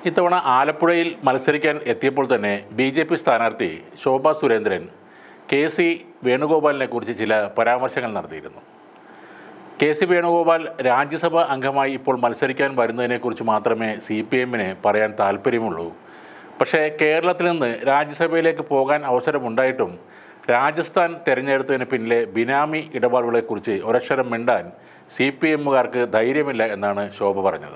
ഇത്തവണ ആലപ്പുഴയിൽ മത്സരിക്കാൻ എത്തിയപ്പോൾ തന്നെ ബി.ജെ.പി. സ്ഥാനാർത്ഥി ശോഭാ സുരേന്ദ്രൻ കെ.സി. വേണുഗോപാലിനെക്കുറിച്ച് ചില പരാമർശങ്ങൾ നടത്തിയിരുന്നു. കെ.സി. വേണുഗോപാൽ രാജ്യസഭാ അംഗമായി ഇപ്പോൾ മത്സരിക്കാൻ വരുന്നതിനെക്കുറിച്ച് മാത്രമേ CPM-ന് പറയാൻ താല്പര്യമുള്ളൂ. പക്ഷേ കേരളത്തിൽ നിന്ന് രാജ്യസഭയിലേക്ക് പോകാൻ അവസരമുണ്ടായിട്ടും രാജസ്ഥാൻ തിരഞ്ഞെടുത്തതിന് പിന്നിലെ ബിനാമി ഇടപാടുകളെക്കുറിച്ച് ഒരക്ഷരം മിണ്ടാൻ CPM-കാർക്ക് ധൈര്യമില്ല എന്നാണ് ശോഭ പറഞ്ഞത്.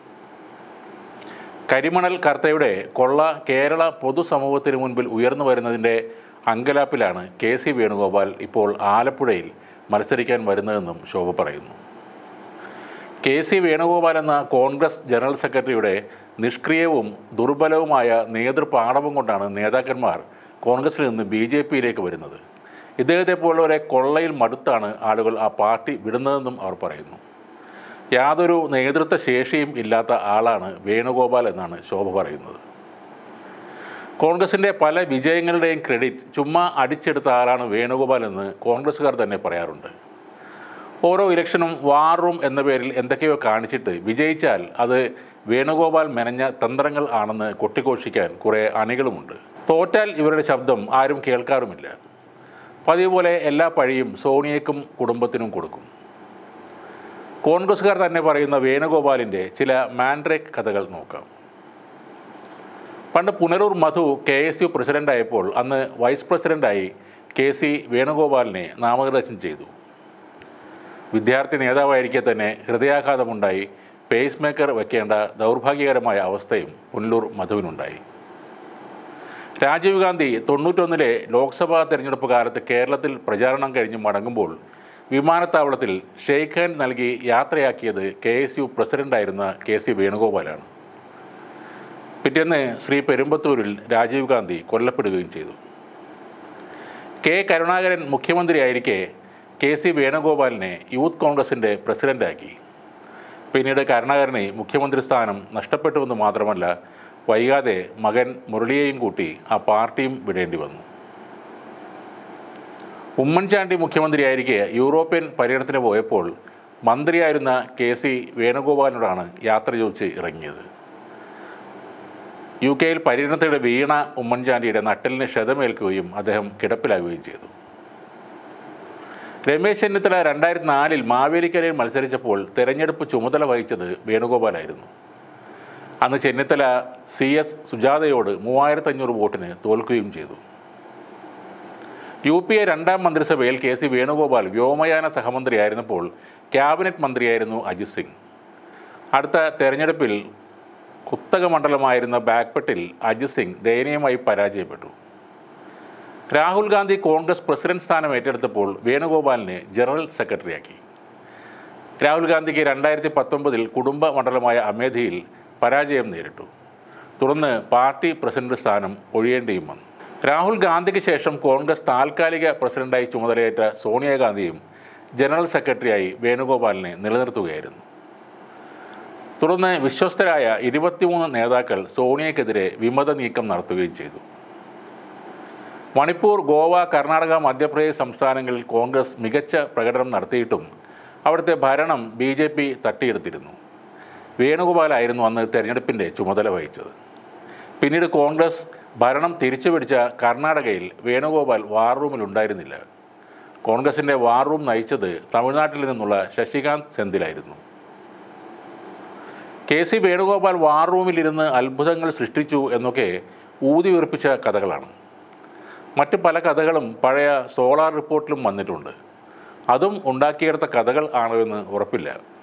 കരിമണൽ കർത്തയുടെ കൊള്ള കേരള പൊതുസമൂഹത്തിന് മുൻപിൽ ഉയർന്നു വരുന്നതിൻ്റെ അങ്കലാപ്പിലാണ് കെ.സി. വേണുഗോപാൽ ഇപ്പോൾ ആലപ്പുഴയിൽ മത്സരിക്കാൻ വരുന്നതെന്നും ശോഭ പറയുന്നു. കെ.സി. വേണുഗോപാൽ എന്ന കോൺഗ്രസ് ജനറൽ സെക്രട്ടറിയുടെ നിഷ്ക്രിയവും ദുർബലവുമായ നേതൃപാടവം കൊണ്ടാണ് നേതാക്കന്മാർ കോൺഗ്രസിൽ നിന്ന് BJP-യിലേക്ക് വരുന്നത്. ഇദ്ദേഹത്തെ പോലുള്ളവരെ കൊള്ളയിൽ മടുത്താണ് ആളുകൾ ആ പാർട്ടി വിടുന്നതെന്നും അവർ പറയുന്നു. യാതൊരു നേതൃത്വ ശേഷിയും ഇല്ലാത്ത ആളാണ് വേണുഗോപാൽ എന്നാണ് ശോഭ പറയുന്നത്. കോൺഗ്രസിൻ്റെ പല വിജയങ്ങളുടെയും ക്രെഡിറ്റ് ചുമ്മാ അടിച്ചെടുത്ത ആളാണ് വേണുഗോപാൽ എന്ന് കോൺഗ്രസ്സുകാർ തന്നെ പറയാറുണ്ട്. ഓരോ ഇലക്ഷനും വാർ റൂം എന്ന പേരിൽ എന്തൊക്കെയോ കാണിച്ചിട്ട് വിജയിച്ചാൽ അത് വേണുഗോപാൽ മെനഞ്ഞ തന്ത്രങ്ങൾ ആണെന്ന് കൊട്ടിഘോഷിക്കാൻ കുറേ അണികളുമുണ്ട്. തോറ്റാൽ ഇവരുടെ ശബ്ദം ആരും കേൾക്കാറുമില്ല. പതിവ് പോലെ എല്ലാ പഴിയും സോണിയയ്ക്കും കുടുംബത്തിനും കൊടുക്കും. കോൺഗ്രസ്സുകാർ തന്നെ പറയുന്ന വേണുഗോപാലിൻ്റെ ചില മാൻഡ്രേക്ക് കഥകൾ നോക്കാം. പണ്ട് പുനലൂർ മധു KSU പ്രസിഡൻ്റായപ്പോൾ അന്ന് വൈസ് പ്രസിഡൻ്റായി കെ.സി. വേണുഗോപാലിനെ നാമനിർദ്ദേശം ചെയ്തു. വിദ്യാർത്ഥി നേതാവായിരിക്കെ തന്നെ ഹൃദയാഘാതമുണ്ടായി പേസ് മേക്കർ വയ്ക്കേണ്ട ദൗർഭാഗ്യകരമായ അവസ്ഥയും പുനലൂർ മധുവിനുണ്ടായി. രാജീവ് ഗാന്ധി 91-ലെ ലോക്സഭാ തെരഞ്ഞെടുപ്പ് കാലത്ത് കേരളത്തിൽ പ്രചാരണം കഴിഞ്ഞ് മടങ്ങുമ്പോൾ വിമാനത്താവളത്തിൽ ഷെയ്ക്ക് ഹാൻഡ് നൽകി യാത്രയാക്കിയത് KSU പ്രസിഡൻ്റായിരുന്ന കെ.സി. വേണുഗോപാലാണ്. പിറ്റേന്ന് ശ്രീ പെരുമ്പത്തൂരിൽ രാജീവ് ഗാന്ധി കൊല്ലപ്പെടുകയും ചെയ്തു. കെ. കരുണാകരൻ മുഖ്യമന്ത്രിയായിരിക്കെ കെ.സി. വേണുഗോപാലിനെ യൂത്ത് കോൺഗ്രസിൻ്റെ പ്രസിഡൻ്റാക്കി. പിന്നീട് കരുണാകരനെ മുഖ്യമന്ത്രി സ്ഥാനം നഷ്ടപ്പെട്ടുവെന്ന് മാത്രമല്ല, വൈകാതെ മകൻ മുരളിയെയും കൂട്ടി ആ പാർട്ടിയും വിടേണ്ടി വന്നു. ഉമ്മൻചാണ്ടി മുഖ്യമന്ത്രിയായിരിക്കെ യൂറോപ്യൻ പര്യടനത്തിന് പോയപ്പോൾ മന്ത്രിയായിരുന്ന കെ.സി. വേണുഗോപാലിനോടാണ് യാത്ര ചോദിച്ച് ഇറങ്ങിയത്. UK-യിൽ പര്യടനത്തിനിടെ വീണ ഉമ്മൻചാണ്ടിയുടെ നട്ടലിന് ക്ഷതമേൽക്കുകയും അദ്ദേഹം കിടപ്പിലാകുകയും ചെയ്തു. രമേശ് ചെന്നിത്തല 2004-ൽ മാവേലിക്കരയിൽ മത്സരിച്ചപ്പോൾ തെരഞ്ഞെടുപ്പ് ചുമതല വഹിച്ചത് വേണുഗോപാലായിരുന്നു. അന്ന് ചെന്നിത്തല CS സുജാതയോട് 3500 വോട്ടിന് തോൽക്കുകയും ചെയ്തു. UPA 2ാം മന്ത്രിസഭയിൽ കെ.സി. വേണുഗോപാൽ വ്യോമയാന സഹമന്ത്രിയായിരുന്നപ്പോൾ ക്യാബിനറ്റ് മന്ത്രിയായിരുന്നു അജിത് സിംഗ്. അടുത്ത തെരഞ്ഞെടുപ്പിൽ കുത്തക മണ്ഡലമായിരുന്ന ബാഗ്പട്ടിൽ അജിത് സിംഗ് ദയനീയമായി പരാജയപ്പെട്ടു. രാഹുൽ ഗാന്ധി കോൺഗ്രസ് പ്രസിഡന്റ് സ്ഥാനം ഏറ്റെടുത്തപ്പോൾ വേണുഗോപാലിനെ ജനറൽ സെക്രട്ടറിയാക്കി. രാഹുൽ ഗാന്ധിക്ക് 2019-ൽ കുടുംബ മണ്ഡലമായ അമേഠിയിൽ പരാജയം നേരിട്ടു. തുടർന്ന് പാർട്ടി പ്രസിഡന്റ് സ്ഥാനം ഒഴിയേണ്ടിയും വന്നു. രാഹുൽ ഗാന്ധിക്ക് ശേഷം കോൺഗ്രസ് താൽക്കാലിക പ്രസിഡന്റായി ചുമതലയേറ്റ സോണിയാഗാന്ധിയും ജനറൽ സെക്രട്ടറിയായി വേണുഗോപാലിനെ നിലനിർത്തുകയായിരുന്നു. തുടർന്ന് വിശ്വസ്തരായ 23 നേതാക്കൾ സോണിയയ്ക്കെതിരെ വിമത നീക്കം നടത്തുകയും ചെയ്തു. മണിപ്പൂർ, ഗോവ, കർണാടക, മധ്യപ്രദേശ് സംസ്ഥാനങ്ങളിൽ കോൺഗ്രസ് മികച്ച പ്രകടനം നടത്തിയിട്ടും അവിടുത്തെ ഭരണം BJP തട്ടിയെടുത്തിരുന്നു. വേണുഗോപാലായിരുന്നു അന്ന് തെരഞ്ഞെടുപ്പിൻ്റെ ചുമതല വഹിച്ചത്. പിന്നീട് കോൺഗ്രസ് ഭരണം തിരിച്ചുപിടിച്ച കർണാടകയിൽ വേണുഗോപാൽ വാർ റൂമിലുണ്ടായിരുന്നില്ല. കോൺഗ്രസിൻ്റെ വാർ റൂം നയിച്ചത് തമിഴ്നാട്ടിൽ നിന്നുള്ള ശശികാന്ത് സെന്തിലായിരുന്നു. കെ.സി. വേണുഗോപാൽ വാർ റൂമിലിരുന്ന് അത്ഭുതങ്ങൾ സൃഷ്ടിച്ചു എന്നൊക്കെ ഊതി ഉറപ്പിച്ച കഥകളാണ്. മറ്റ് പല കഥകളും പഴയ സോളാർ റിപ്പോർട്ടിലും വന്നിട്ടുണ്ട്. അതും ഉണ്ടാക്കിയെടുത്ത കഥകൾ ആണോ എന്ന് ഉറപ്പില്ല.